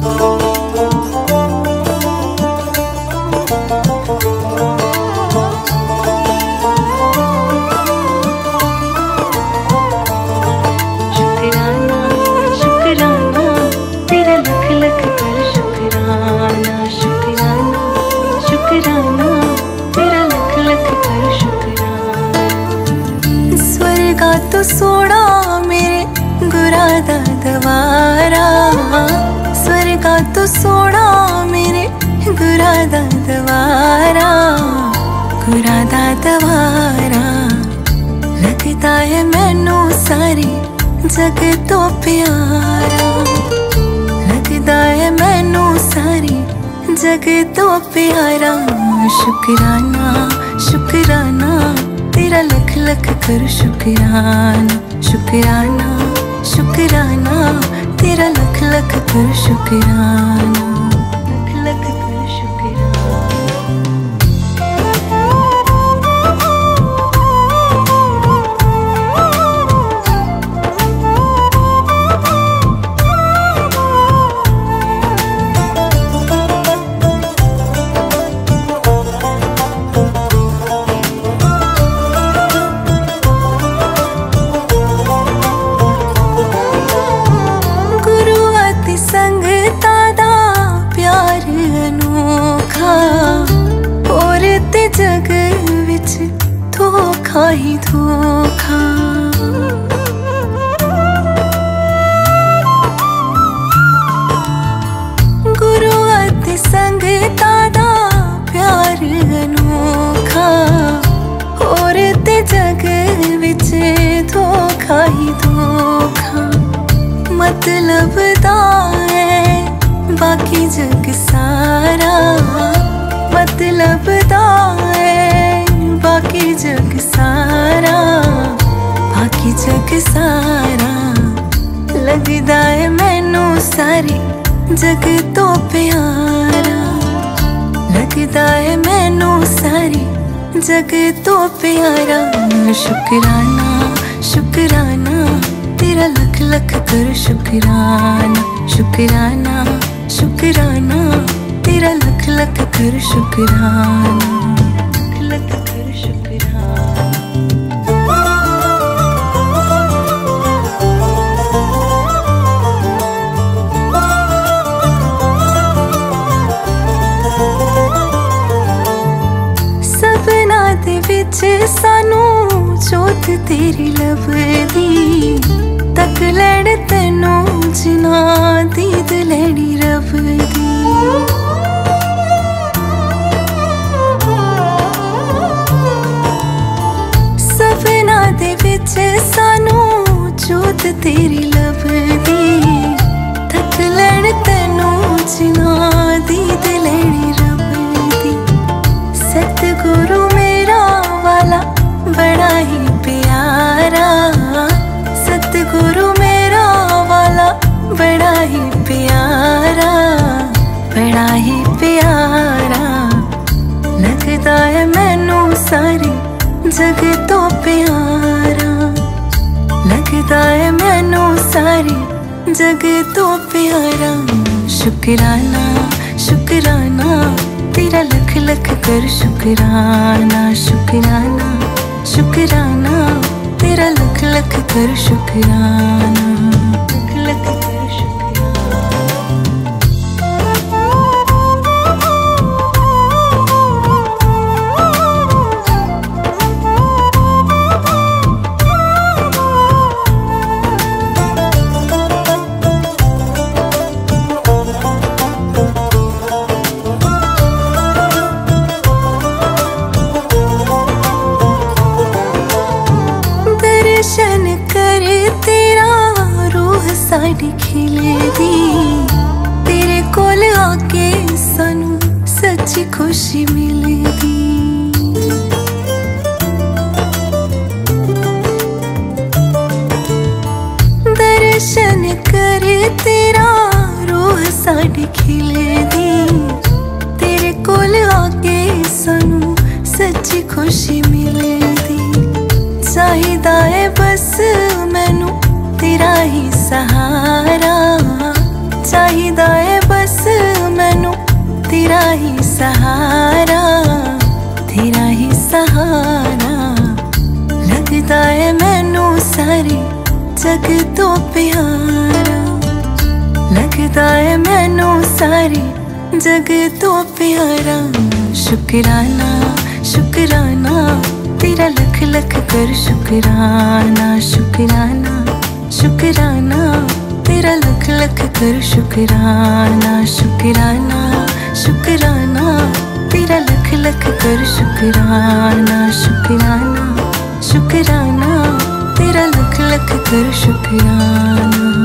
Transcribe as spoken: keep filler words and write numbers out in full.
तो सोड़ा मेरे गुरादा दवारा, स्वर्गा तो सोड़ा मेरे गुरादा दवारा, गुरादा दवारा। लगता है मैनू सारी जग तो प्यारा, लगता है मैनू सारी जग तो प्यारा। शुक्राना शुक्राना तेरा लख लख कर शुक्राना, शुक्राना शुक्राना तेरा लख लख कर शुक्राना, लख लख कर शुक्राना। जग विच धोखा ही धोखा, गुरु अते संगता दा प्यार अनोखा, और ते जग विच धोखा ही धोखा। मतलब दा है बाकी जग सारा, मतलब दा बाकी जग सारा, बाकी जग सारा। लगदा है मैनू सारी जग तो प्यारा, लगदा है मैनू सारी जग तो प्यारा। शुक्राना शुक्राना तेरा लख लख कर शुक्राना, शुक्राना शुक्राना तेरा लख लख कर शुक्राना, लख लख कर शुक्राना। सपना दे विच सानू जोत तेरी लभदी, तक लड़ तैनू जिना दीद लैनी रबदी। सपना दे विच सानू जोत तेरी लभदी, तक लड़ तैनू जिना दीद लैनी रबदी। सतगुरु मेरा वाला बड़ा ही प्यारा, सतगुरु मेरा वाला बड़ा ही प्यारा, बड़ा ही प्यारा। लगता है मैनू सारी जग तो प्यारा, लगता है मैनू सारी जग तो प्यारा। शुक्राना शुक्राना तेरा लख लख कर शुक्राना, शुक्राना शुक्राना तेरा लख लख कर शुक्राना, लख लख कर शुक्राना। दर्शन कर तेरा रूह साड़ी खिलेदी, तेरे कोल आके सानू सच्ची खुशी मिलेगी। दर्शन कर तेरा रूह साड़ी खिलेदी, तेरे कोल आके सानू सच्ची खुशी मिलेगी। चाहिदा है बस मैनू तेरा ही सहारा, चाहिदा है बस तेरा ही सहारा, तेरा ही सहारा। लगदा है मैनू सारे जग तो प्यारा, लगदा है मैनू सारे जग तो प्यारा। शुकराना शुकराना तेरा लख लख कर शुकराना, शुकराना शुकराना तेरा लख लख कर शुकराना, शुकराना शुकराना तेरा लख लख कर शुकराना, शुकराना शुकराना तेरा लख लख कर शुकराना।